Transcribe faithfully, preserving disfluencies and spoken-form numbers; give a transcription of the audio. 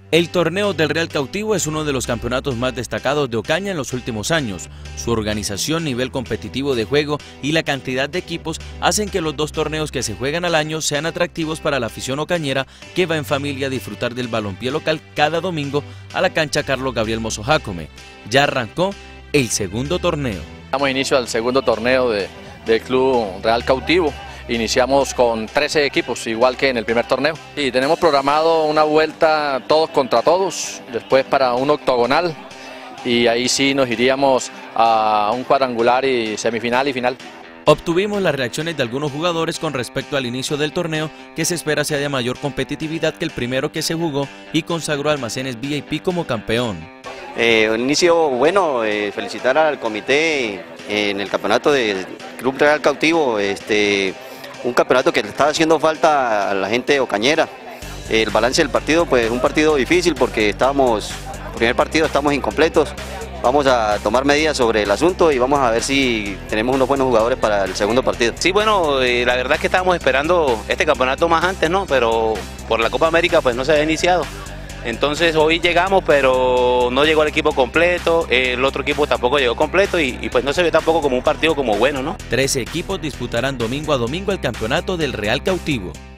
El torneo del Real Cautivo es uno de los campeonatos más destacados de Ocaña en los últimos años. Su organización, nivel competitivo de juego y la cantidad de equipos hacen que los dos torneos que se juegan al año sean atractivos para la afición ocañera que va en familia a disfrutar del balompié local cada domingo a la cancha Carlos Gabriel Mozo Jácome. Ya arrancó el segundo torneo. Damos inicio al segundo torneo de, del Club Real Cautivo. Iniciamos con trece equipos, igual que en el primer torneo. Y tenemos programado una vuelta todos contra todos, después para un octogonal. Y ahí sí nos iríamos a un cuadrangular y semifinal y final. Obtuvimos las reacciones de algunos jugadores con respecto al inicio del torneo, que se espera sea de mayor competitividad que el primero que se jugó y consagró Almacenes V I P como campeón. Eh, un inicio bueno, eh, felicitar al comité eh, en el campeonato del Club Real Cautivo, este, un campeonato que le está haciendo falta a la gente ocañera. El balance del partido, pues un partido difícil porque estábamos, el primer partido estamos incompletos. Vamos a tomar medidas sobre el asunto y vamos a ver si tenemos unos buenos jugadores para el segundo partido. Sí, bueno, eh, la verdad es que estábamos esperando este campeonato más antes, ¿no? Pero por la Copa América pues no se había iniciado. Entonces hoy llegamos, pero no llegó el equipo completo, el otro equipo tampoco llegó completo y, y pues no se ve tampoco como un partido como bueno, ¿no? Trece equipos disputarán domingo a domingo el campeonato del Real Cautivo.